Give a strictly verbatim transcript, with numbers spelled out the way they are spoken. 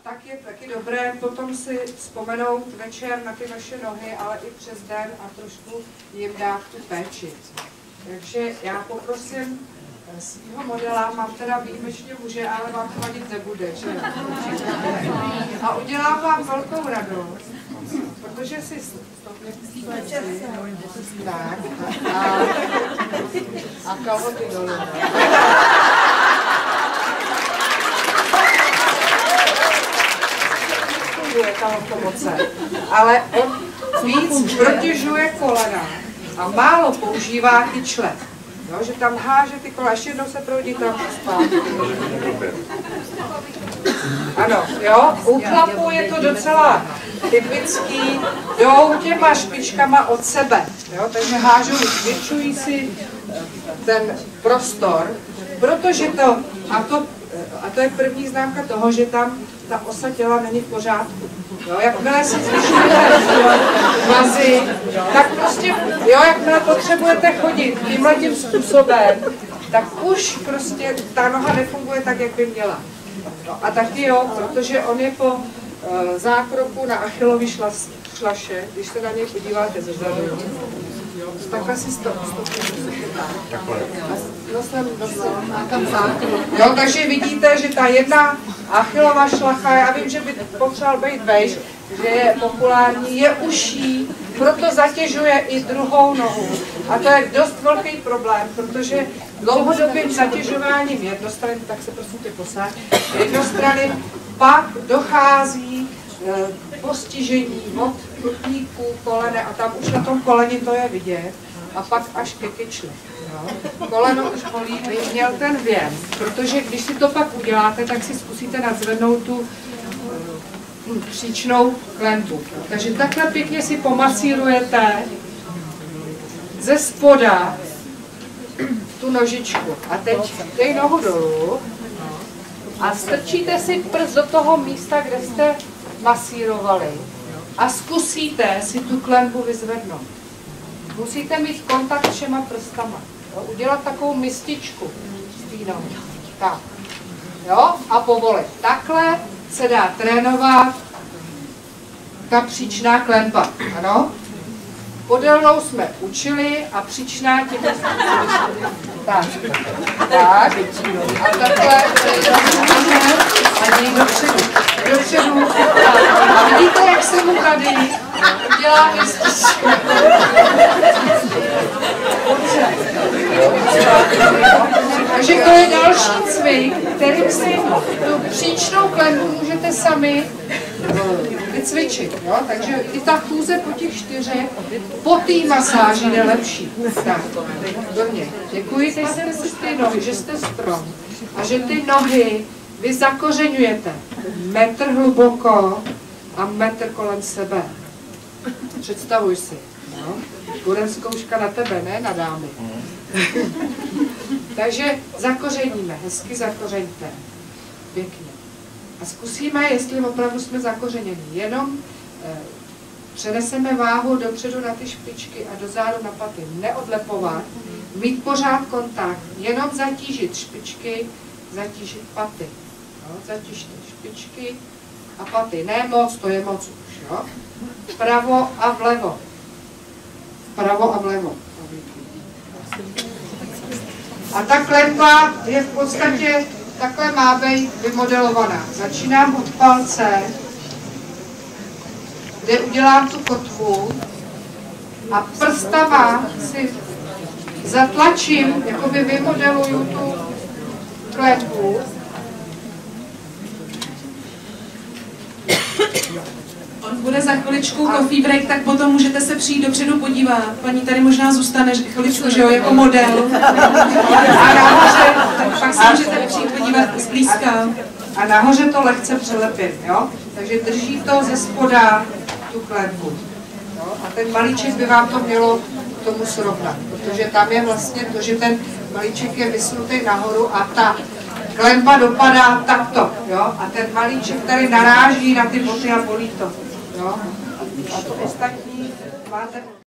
tak je taky dobré potom si vzpomenout večer na ty naše nohy, ale i přes den a trošku jim dát tu péči. Takže já poprosím svýho modela, mám teda výjimečně muže, ale vám to vadit nebude, že? A udělám vám velkou radost, protože si tak a, a kalhoty dolů. Funguje ta lokomoce, ale on víc protěžuje kolena a málo používá ty člep. Jo, že tam háže ty kola, ještě jednou se proudí tam zpátky. Ano, jo, u chlapů je to docela typický, jdou těma špičkama od sebe, jo, takže hážou, zvětšují si ten prostor, protože to, a to, a to je první známka toho, že tam ta osa těla není v pořádku. Jo, jakmile si zvyšujete vazy, tak prostě, jo, jakmile potřebujete chodit tímhle tím způsobem, tak už prostě ta noha nefunguje tak, jak by měla. No, a taky jo, protože on je po uh, zákroku na Achillovy šlaše, když se na něj podíváte zezadu, takhle si stop, stop, jo, takže vidíte, že ta jedna Achillova šlacha, já vím, že by potřeboval být vejš, že je populární, je uší, proto zatěžuje i druhou nohu. A to je dost velký problém, protože dlouhodobým zatěžováním jednostrany, tak se prosím tě posaď, jednostrany pak dochází e, postižení od kotníků, kolene a tam už na tom koleni to je vidět a pak až ke kyčli. Koleno už bolí, by měl ten věm, protože když si to pak uděláte, tak si zkusíte nadzvednout tu uh, příčnou klenbu. Takže takhle pěkně si pomasírujete ze spoda tu nožičku. A teď dej nohu dolů a strčíte si prst do toho místa, kde jste masírovali a zkusíte si tu klenbu vyzvednout. Musíte mít kontakt všema prstama. Jo, udělat takovou mističku s té nohy. Tak. Jo, a povolit. Takhle se dá trénovat ta příčná klenba. Ano? Podélnou jsme učili a příčná tím tak. Tak. A takhle a děj dopředu. Dopředu. A vidíte, jak se mu tady udělá mističku. Takže to je další cvik, kterým si tu příčnou klenbu můžete sami vycvičit. Jo? Takže i ta chůze po těch čtyřech, po té masáži je lepší. Tak, dobrně. Děkuji, teď jste si ty nohy, že jste strom a že ty nohy vy zakořeňujete metr hluboko a metr kolem sebe. Představuj si. No? Bude zkouška na tebe, ne na dámy. Takže zakořeníme, hezky zakořeňte. Pěkně. A zkusíme, jestli opravdu jsme zakořeněni. Jenom eh, přeneseme váhu dopředu na ty špičky a dozadu na paty. Neodlepovat, mít pořád kontakt, jenom zatížit špičky, zatížit paty. No, zatížte špičky a paty. Ne moc, to je moc už. Jo? Vpravo a vlevo. Vpravo a vlevo. A ta klenba je v podstatě, takhle má být vymodelovaná. Začínám od palce, kde udělám tu kotvu a prstama si zatlačím, jakoby vymodeluju tu klenbu. On bude za chviličku coffee break, tak potom můžete se přijít dopředu podívat. Paní tady možná zůstane chviličku, že jo, jako model. A nahoře, pak se můžete přijít podívat zblízka. A nahoře to lehce přelepím, jo? Takže drží to ze spoda tu klenbu. Jo? A ten malíček by vám to mělo k tomu srovnat, protože tam je vlastně to, že ten malíček je vysunutý nahoru a ta klenba dopadá takto, jo? A ten malíček tady naráží na ty boty a bolí to, jo? A to ostatní máte...